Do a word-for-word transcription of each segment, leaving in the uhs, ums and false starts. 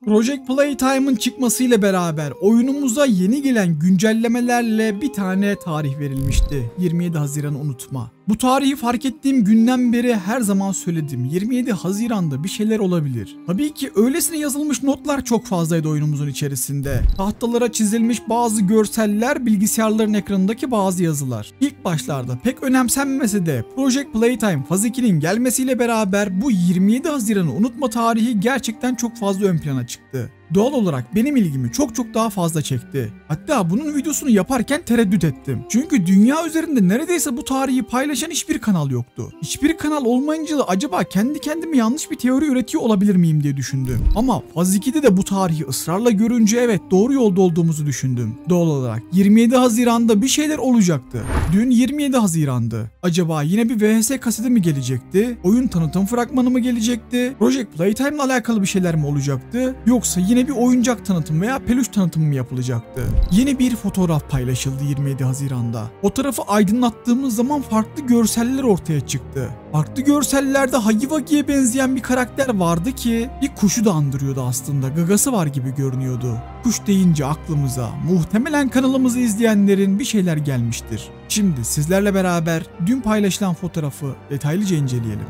Project Playtime'ın çıkmasıyla beraber oyunumuza yeni gelen güncellemelerle bir tane tarih verilmişti. yirmi yedi Haziran'ı unutma. Bu tarihi fark ettiğim günden beri her zaman söyledim. yirmi yedi Haziran'da bir şeyler olabilir. Tabii ki öylesine yazılmış notlar çok fazlaydı oyunumuzun içerisinde. Tahtalara çizilmiş bazı görseller, bilgisayarların ekranındaki bazı yazılar. İlk başlarda pek önemsenmese de Project Playtime Faz iki'nin gelmesiyle beraber bu yirmi yedi Haziran'ı unutma tarihi gerçekten çok fazla ön plana çıktı. Doğal olarak benim ilgimi çok çok daha fazla çekti. Hatta bunun videosunu yaparken tereddüt ettim. Çünkü dünya üzerinde neredeyse bu tarihi paylaşan hiçbir kanal yoktu. Hiçbir kanal olmayınca da acaba kendi kendime yanlış bir teori üretiyor olabilir miyim diye düşündüm. Ama Faz iki'de de bu tarihi ısrarla görünce evet doğru yolda olduğumuzu düşündüm. Doğal olarak yirmi yedi Haziran'da bir şeyler olacaktı. Dün yirmi yedi Haziran'dı. Acaba yine bir V H S kaseti mi gelecekti? Oyun tanıtım fragmanı mı gelecekti? Project Playtime'la alakalı bir şeyler mi olacaktı? Yoksa yine bir oyuncak tanıtımı veya peluş tanıtımı mı yapılacaktı? Yeni bir fotoğraf paylaşıldı yirmi yedi Haziran'da. Fotoğrafı aydınlattığımız zaman farklı görseller ortaya çıktı. Farklı görsellerde Huggy Wuggy'ye benzeyen bir karakter vardı ki bir kuşu da andırıyordu aslında. Gagası var gibi görünüyordu. Kuş deyince aklımıza muhtemelen kanalımızı izleyenlerin bir şeyler gelmiştir. Şimdi sizlerle beraber dün paylaşılan fotoğrafı detaylıca inceleyelim.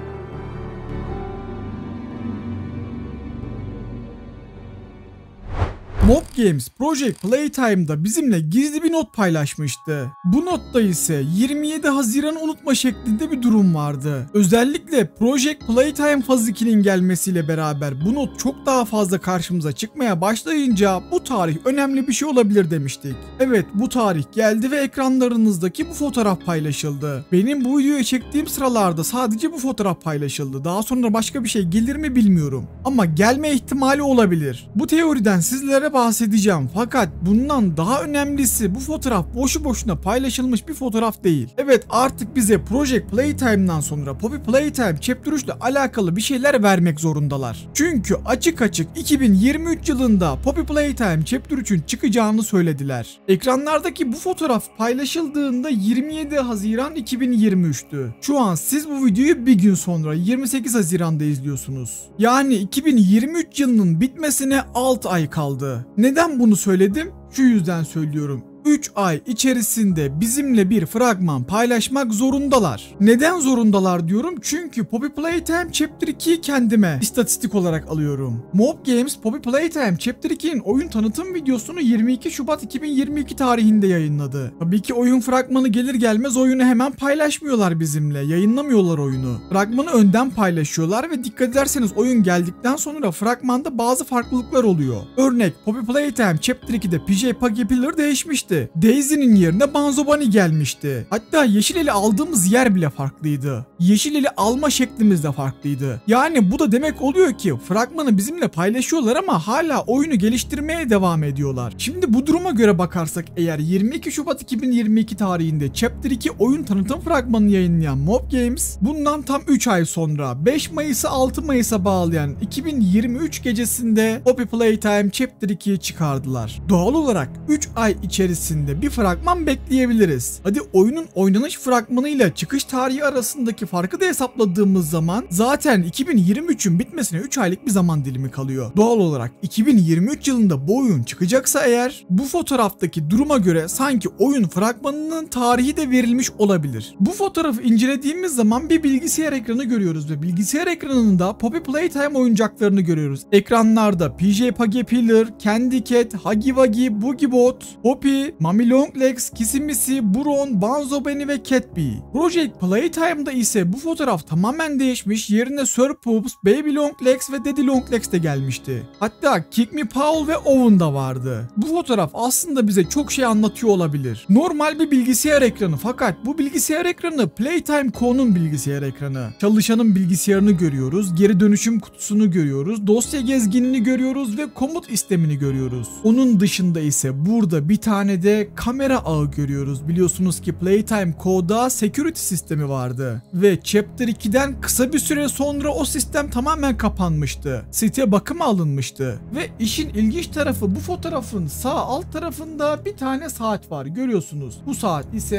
Mob Games Project Playtime'da bizimle gizli bir not paylaşmıştı. Bu notta ise yirmi yedi Haziran'ı unutma şeklinde bir durum vardı. Özellikle Project Playtime Faz iki'nin gelmesiyle beraber bu not çok daha fazla karşımıza çıkmaya başlayınca bu tarih önemli bir şey olabilir demiştik. Evet, bu tarih geldi ve ekranlarınızdaki bu fotoğraf paylaşıldı. Benim bu videoyu çektiğim sıralarda sadece bu fotoğraf paylaşıldı. Daha sonra başka bir şey gelir mi bilmiyorum. Ama gelme ihtimali olabilir. Bu teoriden sizlere bahsedeceğim. Fakat bundan daha önemlisi bu fotoğraf boşu boşuna paylaşılmış bir fotoğraf değil. Evet, artık bize Project Playtime'dan sonra Poppy Playtime Chapter üç ile alakalı bir şeyler vermek zorundalar. Çünkü açık açık iki bin yirmi üç yılında Poppy Playtime Chapter üçün çıkacağını söylediler. Ekranlardaki bu fotoğraf paylaşıldığında yirmi yedi Haziran iki bin yirmi üç'tü. Şu an siz bu videoyu bir gün sonra yirmi sekiz Haziran'da izliyorsunuz. Yani iki bin yirmi üç yılının bitmesine altı ay kaldı. Neden bunu söyledim? Şu yüzden söylüyorum. üç ay içerisinde bizimle bir fragman paylaşmak zorundalar. Neden zorundalar diyorum? Çünkü Poppy Playtime Chapter iki'yi kendime istatistik olarak alıyorum. Mob Games Poppy Playtime Chapter iki'nin oyun tanıtım videosunu yirmi iki Şubat iki bin yirmi iki tarihinde yayınladı. Tabii ki oyun fragmanı gelir gelmez oyunu hemen paylaşmıyorlar bizimle. Yayınlamıyorlar oyunu. Fragmanı önden paylaşıyorlar ve dikkat ederseniz oyun geldikten sonra fragmanda bazı farklılıklar oluyor. Örnek Poppy Playtime Chapter iki'de P J Puggy Pillar değişmişti. Daisy'nin yerine Banzo Bunny gelmişti. Hatta yeşil eli aldığımız yer bile farklıydı. Yeşil eli alma şeklimiz de farklıydı. Yani bu da demek oluyor ki fragmanı bizimle paylaşıyorlar ama hala oyunu geliştirmeye devam ediyorlar. Şimdi bu duruma göre bakarsak eğer yirmi iki Şubat iki bin yirmi iki tarihinde Chapter iki oyun tanıtım fragmanını yayınlayan Mob Games bundan tam üç ay sonra beş Mayıs'ı altı Mayıs'a bağlayan iki bin yirmi üç gecesinde Poppy Playtime Chapter iki'yi çıkardılar. Doğal olarak üç ay içerisinde bir fragman bekleyebiliriz. Hadi oyunun oynanış fragmanıyla çıkış tarihi arasındaki farkı da hesapladığımız zaman zaten iki bin yirmi üçün bitmesine üç aylık bir zaman dilimi kalıyor. Doğal olarak iki bin yirmi üç yılında bu oyun çıkacaksa eğer bu fotoğraftaki duruma göre sanki oyun fragmanının tarihi de verilmiş olabilir. Bu fotoğrafı incelediğimiz zaman bir bilgisayar ekranı görüyoruz ve bilgisayar ekranında Poppy Playtime oyuncaklarını görüyoruz. Ekranlarda P J Puggy Pillar, Candy Cat, Huggy Wuggy, Boogie Bot, Poppy, Mummy Longlegs, Kissimisi, Buron, Banzo Bunny ve Catbee. Project Playtime'da ise bu fotoğraf tamamen değişmiş, yerine Sir Poops, Baby Longlegs ve Daddy Longlegs de gelmişti. Hatta Kick Me Paul ve Owen da vardı. Bu fotoğraf aslında bize çok şey anlatıyor olabilir. Normal bir bilgisayar ekranı fakat bu bilgisayar ekranı Playtime Co'nun bilgisayar ekranı. Çalışanın bilgisayarını görüyoruz, geri dönüşüm kutusunu görüyoruz, dosya gezginini görüyoruz ve komut istemini görüyoruz. Onun dışında ise burada bir tane de kamera ağı görüyoruz. Biliyorsunuz ki Playtime Co'da security sistemi vardı ve Chapter iki'den kısa bir süre sonra o sistem tamamen kapanmıştı. Site bakıma alınmıştı ve işin ilginç tarafı bu fotoğrafın sağ alt tarafında bir tane saat var, görüyorsunuz. Bu saat ise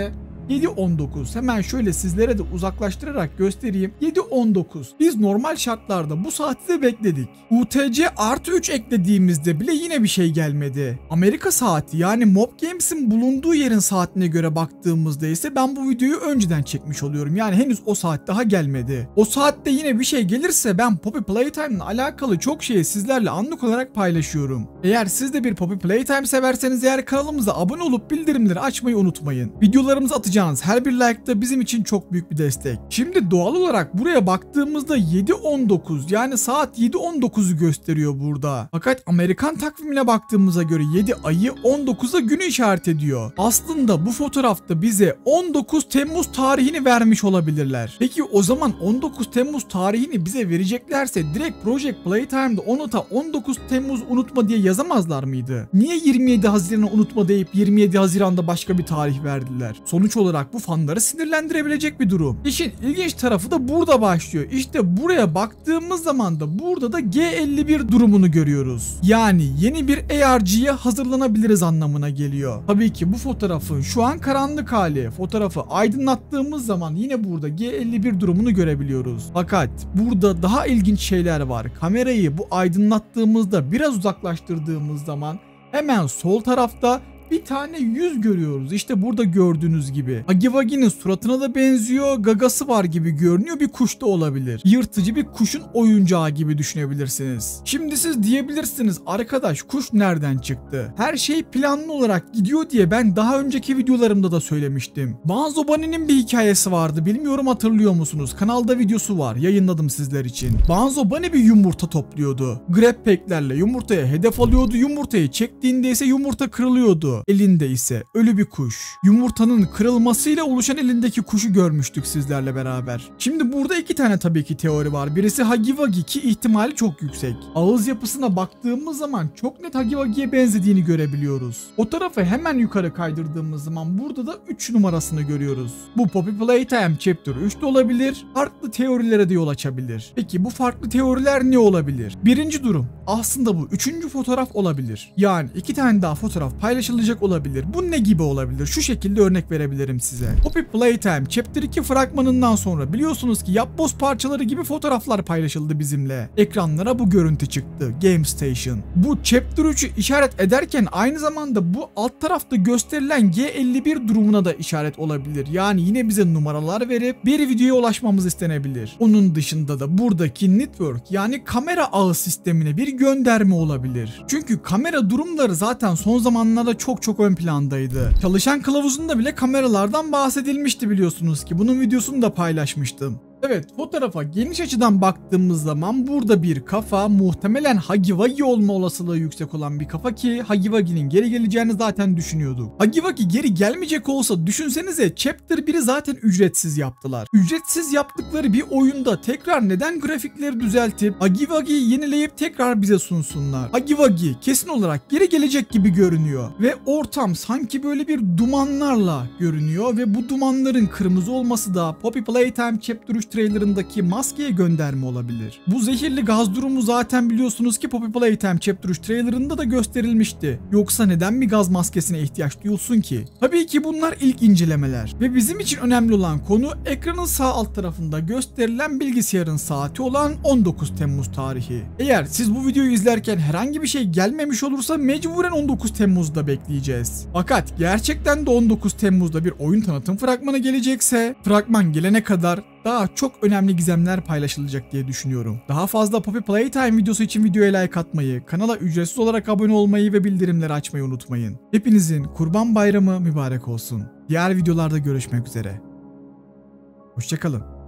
yedi on dokuz. Hemen şöyle sizlere de uzaklaştırarak göstereyim. yedi on dokuz. Biz normal şartlarda bu saati de bekledik. U T C artı üç eklediğimizde bile yine bir şey gelmedi. Amerika saati yani Mob Games'in bulunduğu yerin saatine göre baktığımızda ise ben bu videoyu önceden çekmiş oluyorum. Yani henüz o saat daha gelmedi. O saatte yine bir şey gelirse ben Poppy Playtime ile alakalı çok şeyi sizlerle anlık olarak paylaşıyorum. Eğer siz de bir Poppy Playtime severseniz eğer kanalımıza abone olup bildirimleri açmayı unutmayın. Videolarımıza atacağınız her bir like da bizim için çok büyük bir destek. Şimdi doğal olarak buraya baktığımızda yedi on dokuz yani saat yedi on dokuzu gösteriyor burada. Fakat Amerikan takvimine baktığımıza göre yedi ayı on dokuza günü işaret ediyor. Aslında bu fotoğrafta bize on dokuz Temmuz tarihini vermiş olabilirler. Peki o zaman on dokuz Temmuz tarihini bize vereceklerse direkt Project Playtime'da o nota on dokuz Temmuz unutma diye yazamazlar mıydı? Niye yirmi yedi Haziran'ı unutma deyip yirmi yedi Haziran'da başka bir tarih verdiler? Sonuç olarak bu fanları sinirlendirebilecek bir durum. İşin ilginç tarafı da burada başlıyor. İşte buraya baktığımız zaman da burada da G elli bir durumunu görüyoruz. Yani yeni bir A R G'ye hazırlanabiliriz anlamına geliyor. Tabii ki bu fotoğrafın şu an karanlık hali. Fotoğrafı aydınlattığımız zaman yine burada G elli bir durumunu görebiliyoruz. Fakat burada daha ilginç şeyler var. Kamerayı bu aydınlattığımızda biraz uzaklaştırdığımız zaman hemen sol tarafta bir tane yüz görüyoruz. İşte burada gördüğünüz gibi. Huggy Wuggy'nin suratına da benziyor. Gagası var gibi görünüyor. Bir kuş da olabilir. Yırtıcı bir kuşun oyuncağı gibi düşünebilirsiniz. Şimdi siz diyebilirsiniz arkadaş kuş nereden çıktı? Her şey planlı olarak gidiyor diye ben daha önceki videolarımda da söylemiştim. Banzo Bunny'nin bir hikayesi vardı. Bilmiyorum hatırlıyor musunuz? Kanalda videosu var. Yayınladım sizler için. Banzo Bunny bir yumurta topluyordu. Grab pack'lerle yumurtaya hedef alıyordu. Yumurtayı çektiğinde ise yumurta kırılıyordu. Elinde ise ölü bir kuş. Yumurtanın kırılmasıyla oluşan elindeki kuşu görmüştük sizlerle beraber. Şimdi burada iki tane tabii ki teori var. Birisi Huggy Wuggy ki ihtimali çok yüksek. Ağız yapısına baktığımız zaman çok net Huggy Wuggy'ye benzediğini görebiliyoruz. O tarafı hemen yukarı kaydırdığımız zaman burada da üç numarasını görüyoruz. Bu Poppy Playtime Chapter üçte olabilir. Farklı teorilere de yol açabilir. Peki bu farklı teoriler ne olabilir? Birinci durum. Aslında bu üçüncü fotoğraf olabilir. Yani iki tane daha fotoğraf paylaşılacak olabilir. Bu ne gibi olabilir? Şu şekilde örnek verebilirim size. Poppy Playtime Chapter iki fragmanından sonra biliyorsunuz ki yapboz parçaları gibi fotoğraflar paylaşıldı bizimle. Ekranlara bu görüntü çıktı. Game Station. Bu Chapter üçü işaret ederken aynı zamanda bu alt tarafta gösterilen G elli bir durumuna da işaret olabilir. Yani yine bize numaralar verip bir videoya ulaşmamız istenebilir. Onun dışında da buradaki network yani kamera ağı sistemine bir gönderme olabilir. Çünkü kamera durumları zaten son zamanlarda çok çok ön plandaydı. Çalışan kılavuzunda bile kameralardan bahsedilmişti biliyorsunuz ki. Bunun videosunu da paylaşmıştım. Evet, fotoğrafa geniş açıdan baktığımız zaman burada bir kafa, muhtemelen Huggy Wuggy olma olasılığı yüksek olan bir kafa ki Huggy Wuggy'nin geri geleceğini zaten düşünüyorduk. Huggy Wuggy geri gelmeyecek olsa düşünsenize Chapter biri zaten ücretsiz yaptılar. Ücretsiz yaptıkları bir oyunda tekrar neden grafikleri düzeltip Huggy Wuggy'yi yenileyip tekrar bize sunsunlar? Huggy Wuggy kesin olarak geri gelecek gibi görünüyor ve ortam sanki böyle bir dumanlarla görünüyor ve bu dumanların kırmızı olması da Poppy Playtime Chapter üç trailerındaki maskeye gönderme olabilir. Bu zehirli gaz durumu zaten biliyorsunuz ki Poppy Playtime Chapter üç trailerında da gösterilmişti. Yoksa neden bir gaz maskesine ihtiyaç duyulsun ki? Tabii ki bunlar ilk incelemeler ve bizim için önemli olan konu ekranın sağ alt tarafında gösterilen bilgisayarın saati olan on dokuz Temmuz tarihi. Eğer siz bu videoyu izlerken herhangi bir şey gelmemiş olursa mecburen on dokuz Temmuz'da bekleyeceğiz. Fakat gerçekten de on dokuz Temmuz'da bir oyun tanıtım fragmanı gelecekse fragman gelene kadar daha çok önemli gizemler paylaşılacak diye düşünüyorum. Daha fazla Poppy Playtime videosu için videoya like atmayı, kanala ücretsiz olarak abone olmayı ve bildirimleri açmayı unutmayın. Hepinizin Kurban Bayramı mübarek olsun. Diğer videolarda görüşmek üzere. Hoşça kalın.